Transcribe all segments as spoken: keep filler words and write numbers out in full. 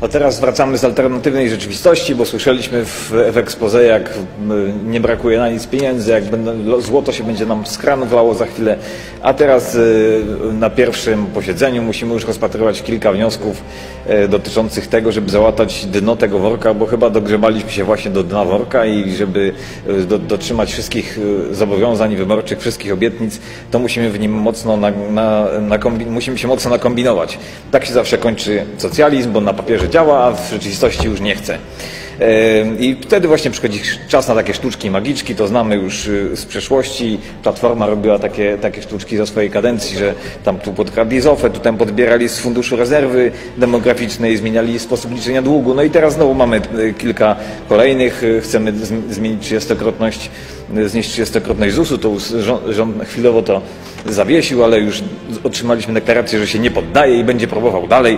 A teraz wracamy z alternatywnej rzeczywistości, bo słyszeliśmy w, w exposé, jak nie brakuje na nic pieniędzy, jak będą, złoto się będzie nam z kranów lało za chwilę. A teraz na pierwszym posiedzeniu musimy już rozpatrywać kilka wniosków dotyczących tego, żeby załatać dno tego worka, bo chyba dogrzebaliśmy się właśnie do dna worka i żeby do, dotrzymać wszystkich zobowiązań wyborczych, wszystkich obietnic, to musimy w nim mocno na, na, na kombi, musimy się mocno nakombinować. Tak się zawsze kończy socjalizm, bo na papierze działa, a w rzeczywistości już nie chce. I wtedy właśnie przychodzi czas na takie sztuczki magiczki, to znamy już z przeszłości. Platforma robiła takie, takie sztuczki za swojej kadencji, że tam tu podkradli z O F E, tu tam podbierali z Funduszu Rezerwy Demograficznej, zmieniali sposób liczenia długu. No i teraz znowu mamy kilka kolejnych. Chcemy zmienić trzydziestokrotność, znieść trzydziestokrotność ZUS-u. To rząd chwilowo to zawiesił, ale już otrzymaliśmy deklarację, że się nie poddaje i będzie próbował dalej.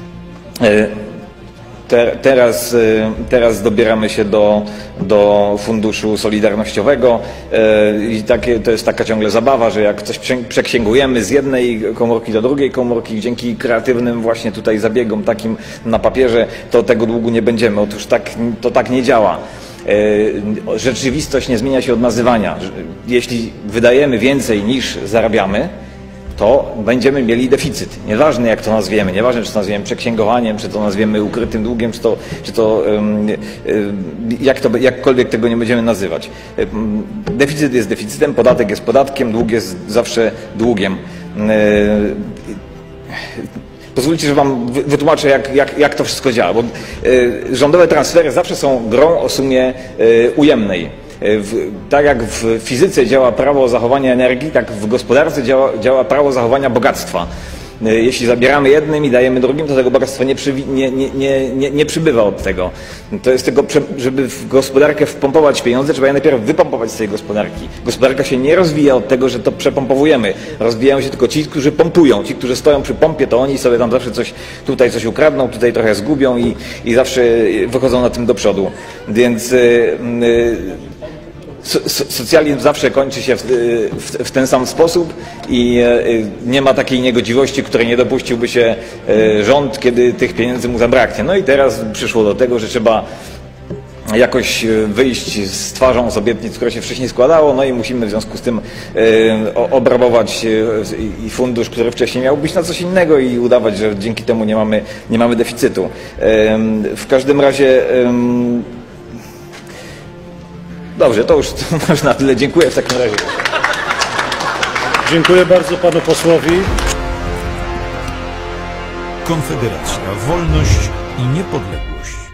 Te, teraz, teraz dobieramy się do, do Funduszu Solidarnościowego i takie, to jest taka ciągle zabawa, że jak coś przeksięgujemy z jednej komórki do drugiej komórki, dzięki kreatywnym właśnie tutaj zabiegom takim na papierze, to tego długu nie będziemy. Otóż tak, to tak nie działa. Rzeczywistość nie zmienia się od nazywania. Jeśli wydajemy więcej niż zarabiamy, to będziemy mieli deficyt. Nieważne jak to nazwiemy, nieważne czy to nazwiemy przeksięgowaniem, czy to nazwiemy ukrytym długiem, czy to, czy to jak to jakkolwiek tego nie będziemy nazywać. Deficyt jest deficytem, podatek jest podatkiem, dług jest zawsze długiem. Pozwólcie, że wam wytłumaczę, jak, jak, jak to wszystko działa, bo rządowe transfery zawsze są grą o sumie ujemnej. W, tak jak w fizyce działa prawo zachowania energii, tak w gospodarce działa, działa prawo zachowania bogactwa. Jeśli zabieramy jednym i dajemy drugim, to tego bogactwa nie, przy, nie, nie, nie, nie, nie przybywa od tego. To jest tylko, żeby w gospodarkę wpompować pieniądze, trzeba je najpierw wypompować z tej gospodarki. Gospodarka się nie rozwija od tego, że to przepompowujemy. Rozwijają się tylko ci, którzy pompują. Ci, którzy stoją przy pompie, to oni sobie tam zawsze coś, tutaj coś ukradną, tutaj trochę zgubią i, i zawsze wychodzą na tym do przodu. Więc yy, yy, socjalizm zawsze kończy się w, w, w ten sam sposób i nie ma takiej niegodziwości, której nie dopuściłby się rząd, kiedy tych pieniędzy mu zabraknie. No i teraz przyszło do tego, że trzeba jakoś wyjść z twarzą z obietnic, które się wcześniej składało, no i musimy w związku z tym obrabować i fundusz, który wcześniej miał być na coś innego i udawać, że dzięki temu nie mamy, nie mamy deficytu. W każdym razie dobrze, to już to można tyle. Dziękuję w takim razie. Dziękuję bardzo panu posłowi. Konfederacja, wolność i niepodległość.